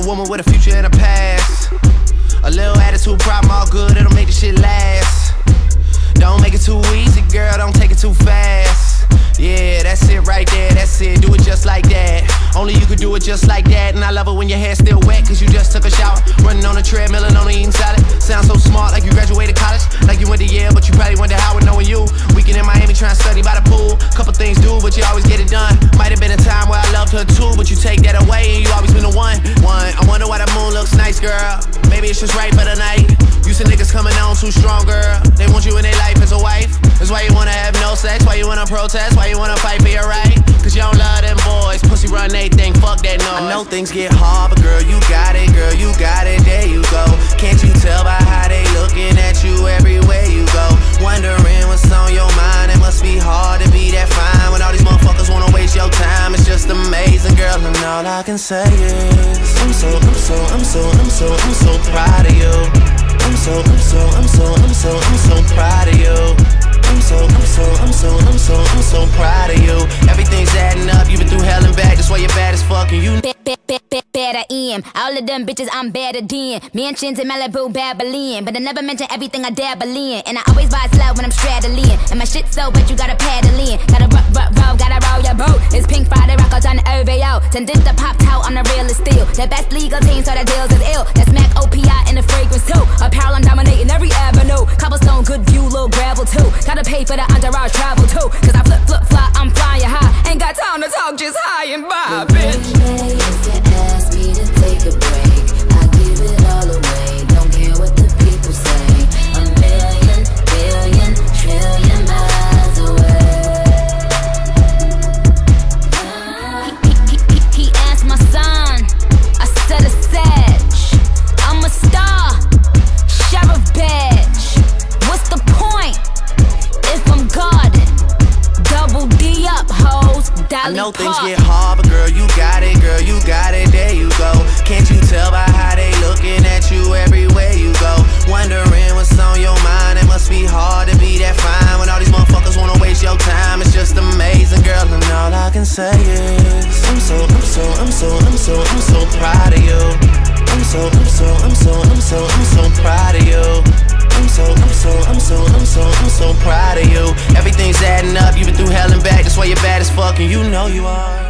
woman with a future and a past. A little attitude problem, all good, it'll make the shit last. Don't make it too easy, girl, don't take it too fast. Yeah, that's it right there, that's it, do it just like that. Only you could do it just like that. And I love it when your hair's still wet, cause you just took a shower. Running on a treadmill and only eating salad. Sound so smart, like you graduated college. Like you went to Yale, but you probably went to Howard knowing you. Weekend in Miami trying to study by the pool. Couple things do, but you always get it done. Might have been a time where I loved her too, but you take that away and you always been the one. I wonder why the moon looks nice, girl. Maybe it's just right for the night. Used to niggas coming on too strong, girl. They want you in their life as a wife. That's why you wanna have no sex, why you wanna protest, why you wanna fight for your right. Cause you don't love them boys, pussy run they think, fuck that noise. I know things get hard, but girl, you got it, there you go. Can't you tell by how they looking at you everywhere you go? Wondering what's on your mind, it must be hard to be that fine when all these motherfuckers wanna waste your time. It's just amazing, girl, and all I can say is I'm so proud of you. I'm so proud of you. I'm so proud of you. Everything's adding up, you've been through hell and back, that's why you're bad as fuck and you better am. All of them bitches I'm better than. Mansions in Malibu, Babylon. But I never mention everything I dabble in. And I always buy slow when I'm straddling. And my shit so but you gotta paddle in. Gotta roll, gotta roll your boat. It's Pink Friday, rockers on the OVO. Tended to pop out, I'm the realest still. The best legal team, so the deals is ill. That's Mac OPI and the fragrance too. Apparel, I'm dominating every avenue. Cobblestone, good view, little gravel too. Gotta pay for the entourage travel too. Cause I flip, fly, I'm flying high. Ain't got time to talk, just high and by, bitch. Ask me to take a break, I give it all away. Don't care what the people say. A million, billion, trillion miles away. He asked my son, I said a sedge. I'm a star, sheriff badge. What's the point if I'm guarded? Double D up, hoes. I know things get hard, but girl, you got it, there you go. Can't you tell by how they looking at you everywhere you go? Wondering what's on your mind, it must be hard to be that fine when all these motherfuckers wanna waste your time. It's just amazing, girl, and all I can say is I'm so proud of you. I'm so proud of you. I'm so proud of you. Everything's adding up, you've been through hell and back, that's why you're bad as fuck and you know you are.